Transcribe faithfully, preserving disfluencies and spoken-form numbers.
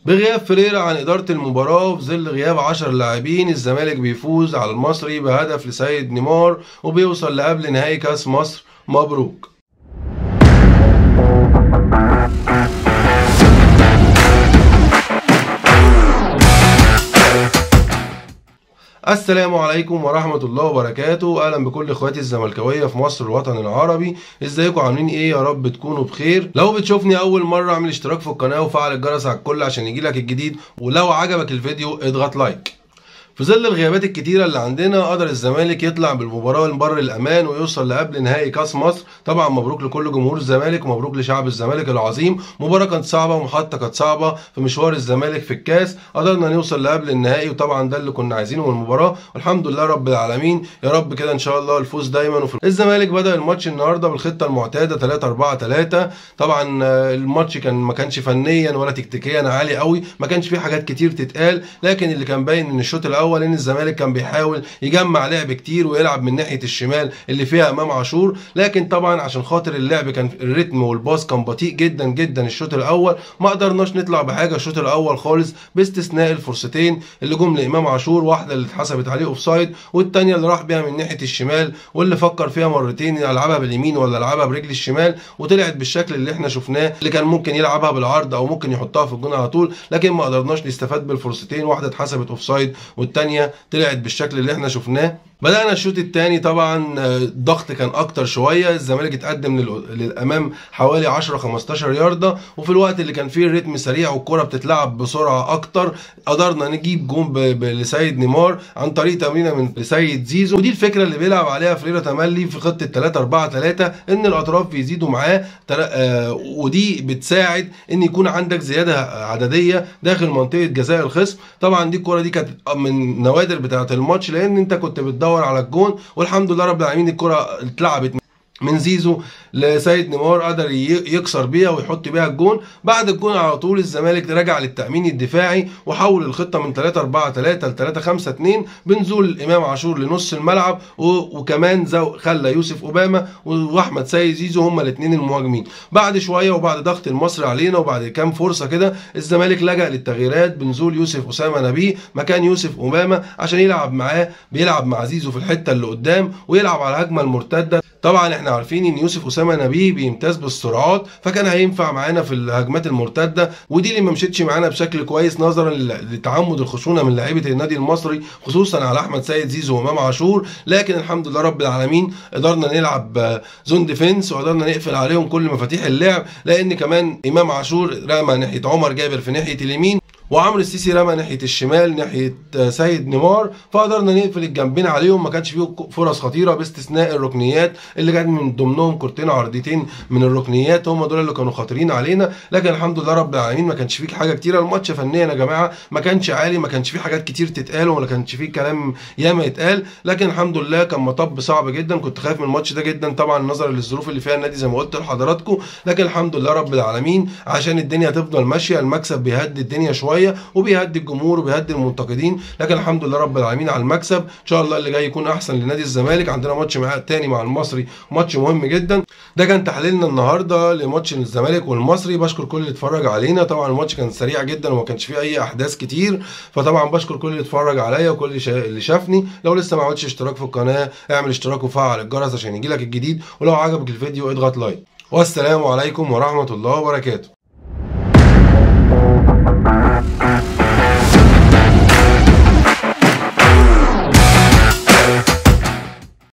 بغياب فريرة عن إدارة المباراة وفي ظل غياب عشر لاعبين، الزمالك بيفوز على المصري بهدف لسيد نيمار وبيوصل لقبل نهائي كأس مصر. مبروك. السلام عليكم ورحمة الله وبركاته. اهلا بكل اخواتي الزملكاويه في مصر الوطن العربي. ازيكم عاملين ايه؟ يا رب تكونوا بخير. لو بتشوفني اول مره اعمل اشتراك في القناه وفعل الجرس على الكل عشان يجيلك الجديد، ولو عجبك الفيديو اضغط لايك. في ظل الغيابات الكتيرة اللي عندنا قدر الزمالك يطلع بالمباراة لبر الأمان ويوصل لقبل نهائي كأس مصر. طبعا مبروك لكل جمهور الزمالك ومبروك لشعب الزمالك العظيم. مباراة كانت صعبة ومحطة كانت صعبة في مشوار الزمالك في الكاس، قدرنا نوصل لقبل النهائي وطبعا ده اللي كنا عايزينه من المباراة والحمد لله رب العالمين. يا رب كده إن شاء الله الفوز دايما. وفي الزمالك بدأ الماتش النهارده بالخطة المعتادة ثلاثة أربعة ثلاثة. طبعا الماتش كان ما كانش فنيا ولا تكتيكيا عالي قوي، ما كانش فيه حاجات كتير تتقال، لكن اللي كان باين ان الشوط الأول ان الزمالك كان بيحاول يجمع لعب كتير ويلعب من ناحيه الشمال اللي فيها امام عاشور، لكن طبعا عشان خاطر اللعب كان الريتم والباص كان بطيء جدا جدا الشوط الاول، ما قدرناش نطلع بحاجه الشوط الاول خالص، باستثناء الفرصتين اللي جم لامام عاشور، واحده اللي اتحسبت عليه اوفسايد والثانيه اللي راح بيها من ناحيه الشمال واللي فكر فيها مرتين العبها باليمين ولا العبها برجل الشمال وطلعت بالشكل اللي احنا شفناه، اللي كان ممكن يلعبها بالعرض او ممكن يحطها في الجون على طول، لكن ما قدرناش نستفاد بالفرصتين، واحده اتحسبت اوفسايد والثانيه طلعت بالشكل اللي احنا شفناه. بدأنا الشوط الثاني طبعا الضغط كان اكتر شويه، الزمالك اتقدم للامام حوالي عشرة خمستاشر يارده، وفي الوقت اللي كان فيه الريتم سريع والكره بتتلعب بسرعه اكتر قدرنا نجيب جون لسيد نيمار عن طريق تمريره من لسيد زيزو. ودي الفكره اللي بيلعب عليها فريرة تملي في خطه ثلاثة أربعة ثلاثة، ان الاطراف بيزيدوا معاه، ودي بتساعد ان يكون عندك زياده عدديه داخل منطقه جزاء الخصم. طبعا دي الكره دي كانت من نوادر بتاعه الماتش، لان انت كنت بتدور على الجون والحمد لله رب العالمين الكره اتلعبت من زيزو لسيد نيمار، قدر يكسر بيها ويحط بيها الجون. بعد الجون على طول الزمالك رجع للتأمين الدفاعي وحول الخطة من ثلاثة أربعة ثلاثة ل ثلاثة خمسة اثنين بنزول امام عاشور لنص الملعب، وكمان خلى يوسف اوباما واحمد سيد زيزو هما الاثنين المهاجمين. بعد شويه وبعد ضغط المصري علينا وبعد كام فرصه كده الزمالك لجأ للتغييرات بنزول يوسف اسامه نبيه مكان يوسف اوباما عشان يلعب معاه، بيلعب مع زيزو في الحته اللي قدام ويلعب على الهجمه المرتده. طبعا احنا عارفين ان يوسف اسامه نبيه بيمتاز بالسرعات، فكان هينفع معانا في الهجمات المرتده، ودي اللي ما مشيتش معانا بشكل كويس نظرا لتعمد الخشونه من لاعيبه النادي المصري خصوصا على احمد سيد زيزو وامام عاشور. لكن الحمد لله رب العالمين قدرنا نلعب زون ديفنس وقدرنا نقفل عليهم كل مفاتيح اللعب، لان كمان امام عاشور رمى ناحيه عمر جابر في ناحيه اليمين وعمرو السيسي رمى ناحيه الشمال ناحيه سيد نيمار، فقدرنا نقفل الجنبين عليهم، ما كانش فيه فرص خطيره باستثناء الركنيات اللي كان من ضمنهم كورتين عرضيتين من الركنيات هم دول اللي كانوا خطيرين علينا. لكن الحمد لله رب العالمين ما كانش فيه حاجه كتيره. الماتش فنيا يا جماعه ما كانش عالي، ما كانش فيه حاجات كتير تتقال ولا كانش فيه كلام ياما يتقال، لكن الحمد لله كان مطب صعب جدا. كنت خايف من الماتش ده جدا طبعا نظرا للظروف اللي فيها النادي زي ما قلت لحضراتكم، لكن الحمد لله رب العالمين عشان الدنيا تفضل ماشيه، المكسب بيهدي الدنيا شويه وبيهدي الجمهور وبيهدي المنتقدين، لكن الحمد لله رب العالمين على المكسب. ان شاء الله اللي جاي يكون احسن لنادي الزمالك. عندنا ماتش معاه تاني مع المصري، ماتش مهم جدا. ده كان تحليلنا النهارده لماتش الزمالك والمصري. بشكر كل اللي اتفرج علينا، طبعا الماتش كان سريع جدا وما كانش فيه اي احداث كتير، فطبعا بشكر كل اللي اتفرج عليا وكل اللي شافني. لو لسه ما عملتش اشتراك في القناه اعمل اشتراك وفعل الجرس عشان يجيلك الجديد، ولو عجبك الفيديو اضغط لايك. والسلام عليكم ورحمه الله وبركاته.